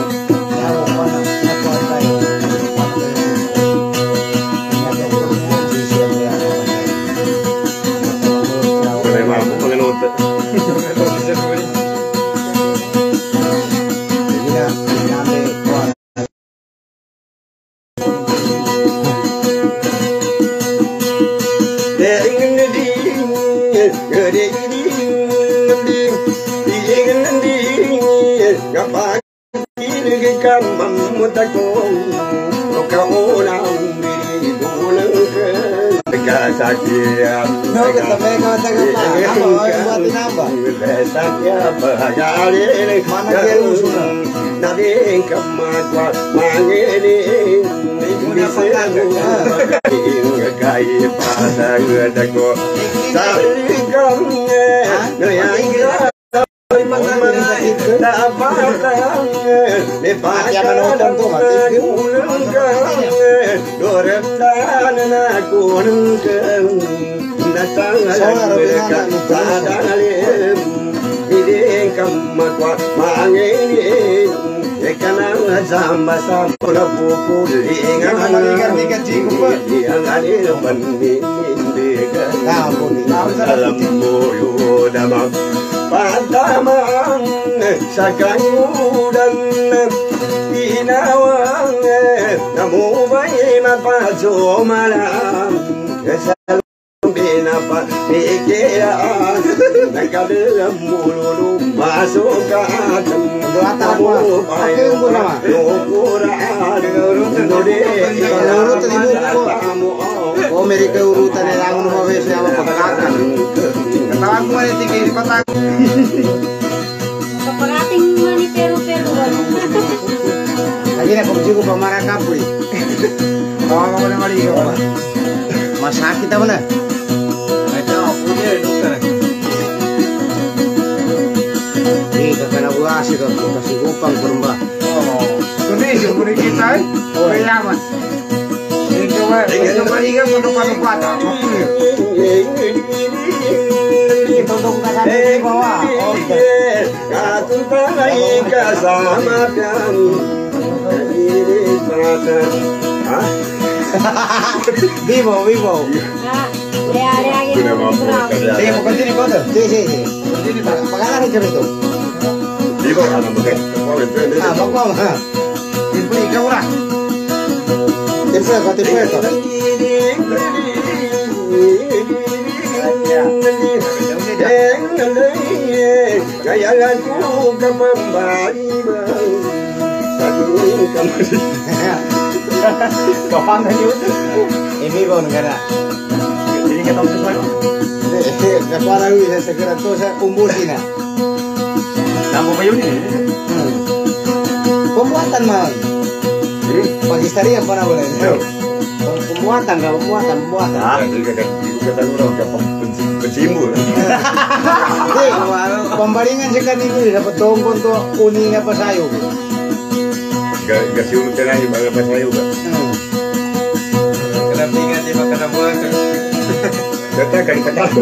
Sakayudan inawang namu bayi mapaso malam apa pikiran Nagkadalam mululu masuk ke atom Kamu pakai ukuran Oh, mereka urutan yang langsung mau biasa apa pagalakan. Ketawa ko man iti kay patak. Kapagating man ni pero. Lagi na kung sigo pa marakapoy. Tawa mo na mali ko. Masakit naman na. Ito, punya dokter. Ni kakanabuasi ka ko kasi upang kurumba. Oh, Kundi siguro kita ay. Oh, yaman. Ito maliga mo nung panukwata. Itutong ka sa atin bawa. Katun palay kasama kami Kalilit matan Vivo. Ah, lagi Sige, mo continue ko to. Sige. Pagkakarin kami to. Di ba ka naman Magpapang ha. Timpo ikaw na. Timpo ito. Kayangan ko kamambali bang Satuin kamali Kapan yun? Vivo negara. jadi kita sesuai. Kapara yun sa segera to sa kumbusi na. Namo pa yun eh. Pembuatan man. Pag-istari ang panahon na. Pembuatan. Ah, jadi kata orang dapat pencimbul. Pembalingan sa kanito, dapat tongkon to kuning na pasayo. Gasih urutan lagi bagai pasayu kan. Kenapa ingat dia makan apa? Katakan kataku.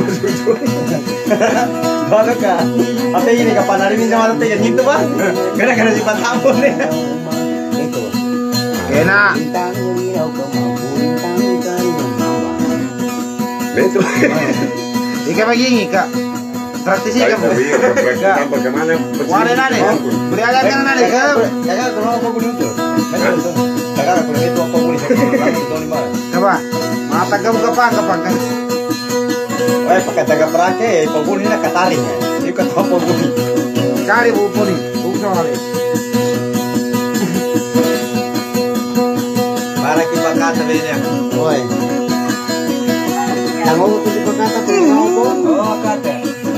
Bagus kah? Apa ini kapan hari ini sama tante yang itu bang? Gara-gara si Patambon nih. Ito. Kena. Betul. Ika pagi ka. Praktisi ka. Sampai kemana? Wala na ni. Buli aja ka na ni. Jaga kalau apa pun itu. Jaga kalau itu apa pun itu. Coba. Matagam ka pa kapag. Eh pakai jaga perake, pun ini kataring ya. Ini kata apa pun. Kari bu puni. Uso hari. Para kita kata sebenarnya. Oi. Tango ko si pagkata ko. Oh kata.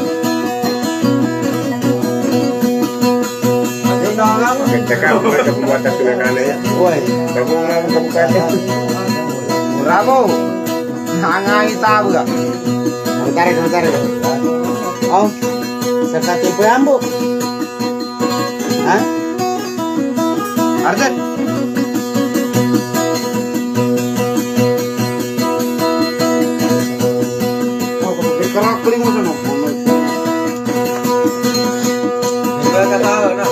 Nanti dong. Cakap macam pembuatan kenakalan ya. Oi. Kamu mau kabupaten. Bravo. Nangangi tahu gak? Bentar. Oh, serta tipe ambu. Hah? Arjen. Oh, kalau kuling mo sana. Juga kata nah.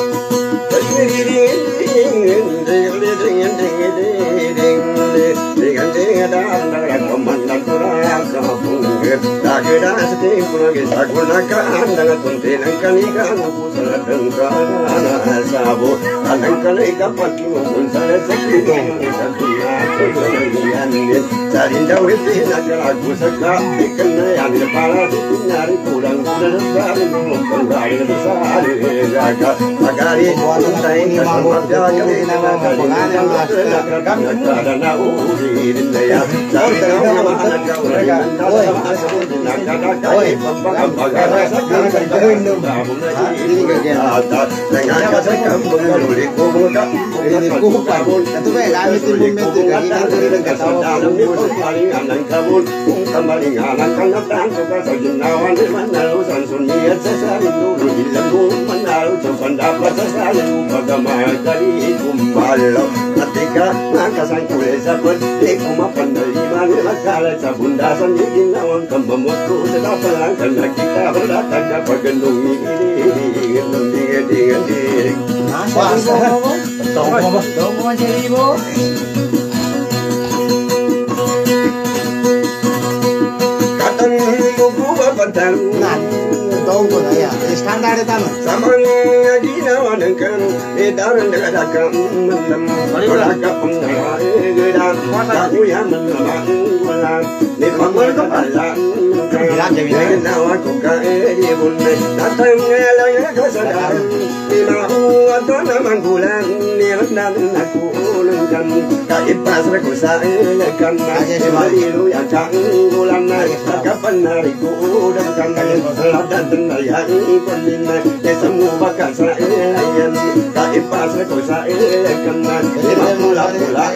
tahu pun ya. Standar itu mah. Samanya ginawan kan, edaran dekat mendem. Kalau pengawa edan, aku yang menelan ulang. Ni pamer kepalan, kan nawa kuka ebun. Datang ngelai kesadar, ni mau atau naman bulan, ni rendan aku ulungkan. Kait pas rekusa elekan, sebalilu yang bulan kapan hariku dan dan tenayang penina semua bakal saya layan kait pas reko saya kena pula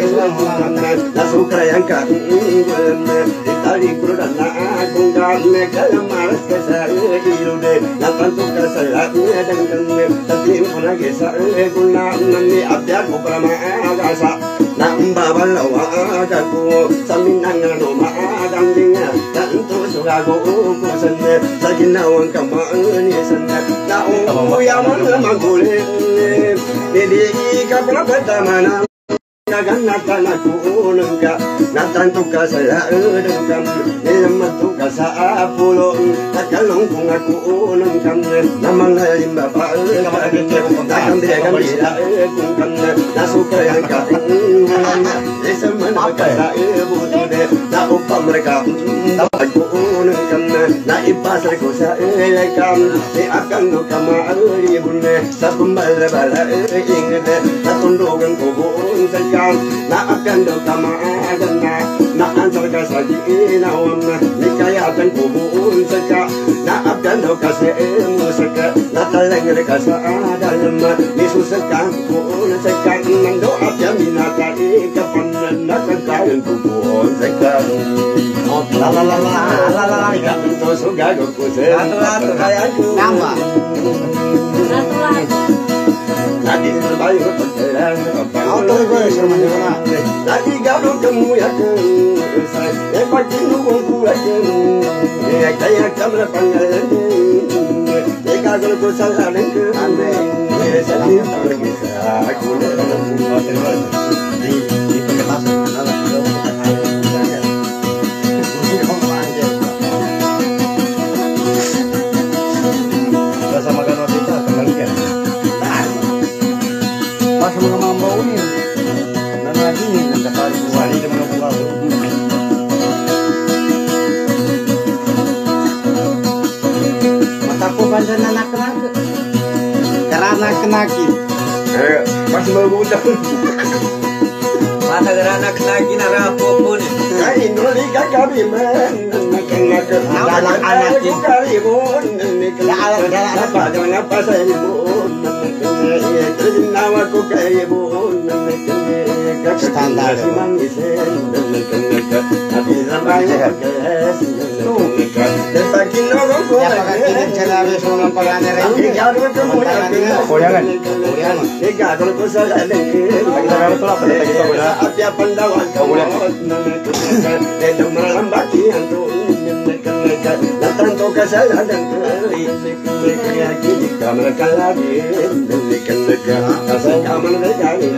suka yang kan itali kuran aku kan kalamar saya ilude lapan suka saya dan tapi pun lagi saya guna nani abjad beberapa agasa nambah balawa aku saminang no ma dangnya tentu suka go kusen saginawang kamani sanna nau ya magule dedi kapra patamana nagan natanaku nungka natan tuka saya dengkam ilmu tuka sa apulo nakalong kung aku nungkam namang halim bapak nakam dia kami kung kam nasuka yang kating semen kasa butuh deh na upah mereka aku nungkam na ipas reko sa lekam akan nukam ribun sa pembala bala ingat na tundugan kubun sa na akan do kama adana na ansar ka saji na wamna nikayatan kubun saka na akan do kase musaka na talang ka sa adalma ni susaka kubun saka nang do abya minata kapan na kantayan kubun saka la la la la la la ka to suga go kuse ato kayanku namba Tadi terbaik berjalan Auto gue sama mana? Tadi gaduh kamu ya kan saya pakai nunggu aja ya kayak kamu panggilan ya kalau kau salah dengan ya saya tak bisa aku di penjelasan sama kan kita tenangkan mga mambaw niyo nanagingin ng kapal-wali ng mga buwaw matapo banda na nakanaka karana kanaki mas mabuta mata karana kanaki na rapo po ni ay nuli kakabi man nakanaka dalang anak ko karibon dalang apa sa ibon nawa ko karibon standar tanto kesalahan kamar kalagi asal kamar negari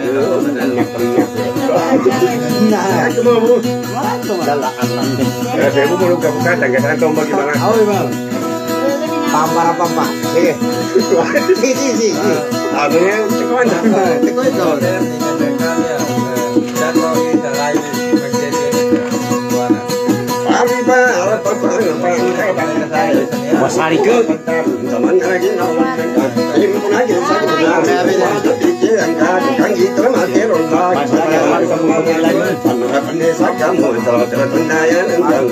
nah aku mau dalam saya mau buka-buka dan kesan tombol gimana pampar apa sih anunya cekuan Wasari ke zaman lagi nawan ini pun aja kan gitu mati rombak pendesa kamu selalu terpendayan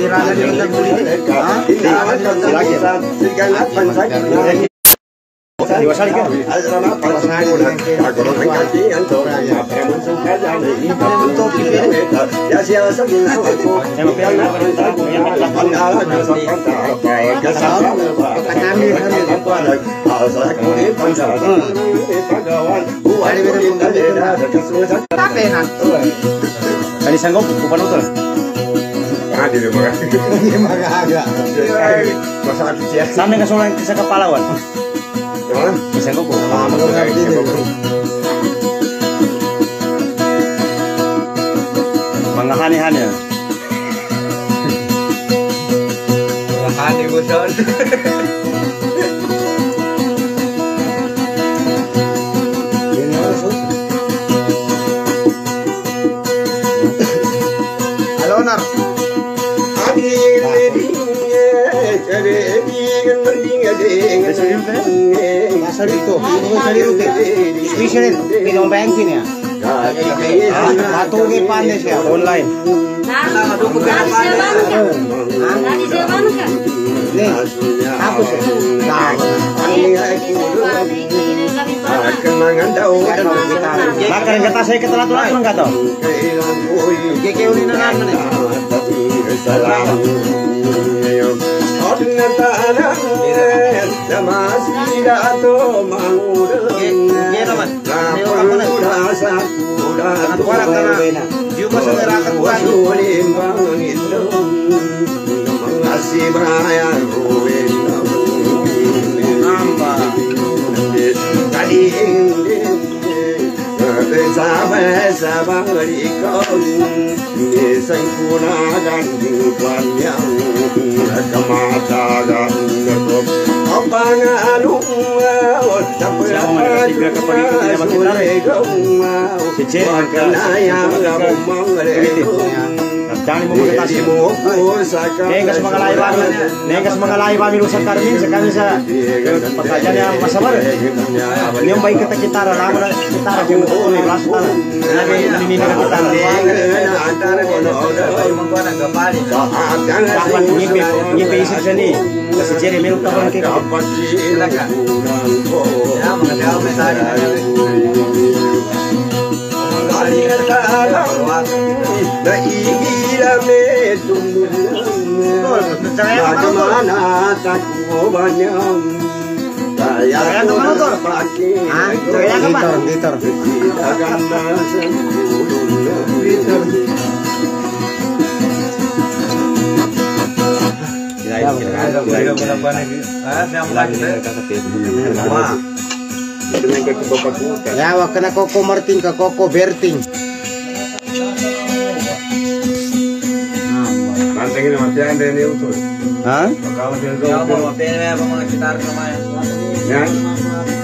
Diwasali kan? Asrama Pasari Agora mengkaji antor Premun suka jadi Untuk kita Ya siapa segini aku Yang Pandala Jasad Pantai Kesalahan Kami Asal kuni Pantai Pagawan Buat Buat Kesulitan Tapi nanti Tadi sanggup Bukan utol Ada di mana? Di mana agak Masalah kecil Sampai kesulitan Kisah kepalawan Bisa kok mangahani-hani ya mangahani guson dengan mending Asal itu, dari rute. Spesial pinong banking ya. Atau ke panes ya online. Nih, aku sih. kenangan tahu Makan kata saya ketelaturan enggak tahu. Keke ulinan mana? Negas mengalai kami rusak karmin sekali sa pekerjaan yang masabar. Yang baik kita kita lama kita yang betul rasa. Ini kita kapan nyipe isi sini sejari milik tahun kita. Ya mengenal ya wak kena koko marting ke koko berting. Mantengin matian deh ini utuh. Hah? Kalau dia Ya, mau kita harus lumayan. ya.